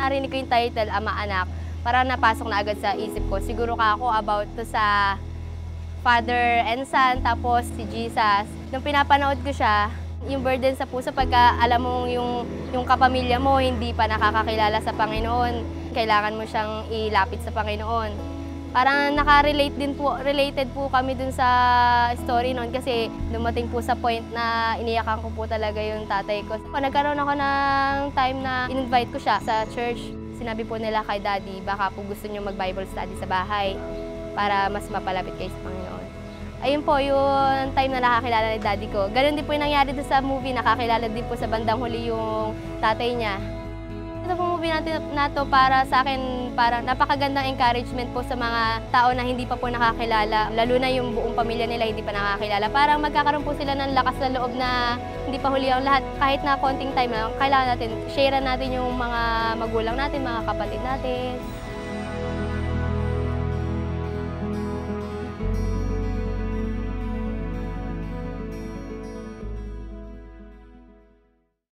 narinig ko yung title, Ama Anak, parang napasok na agad sa isip ko. Siguro ako about to sa Father and Son, tapos si Jesus. Nung pinapanood ko siya, yung burden sa puso pagka alam mo yung kapamilya mo hindi pa nakakakilala sa Panginoon, kailangan mo siyang ilapit sa Panginoon. Parang related po kami dun sa story noon kasi dumating po sa point na iniyakan ko po talaga yung tatay ko. Nagkaroon ako ng time na in-invite ko siya sa church. Sinabi po nila kay Daddy, baka po gusto niyo mag-Bible study sa bahay para mas mapalapit kayo sa Panginoon. Ayun po, yung time na nakakilala ni Daddy ko. Ganon din po yung nangyari doon sa movie, nakakilala din po sa bandang huli yung tatay niya. Ito po movie natin na to para sa akin, para napakagandang encouragement po sa mga tao na hindi pa po nakakilala, lalo na yung buong pamilya nila hindi pa nakakilala. Parang magkakaroon po sila ng lakas na loob na hindi pa huli ang lahat. Kahit na konting time lang, kailangan natin, share natin yung mga magulang natin, mga kapatid natin.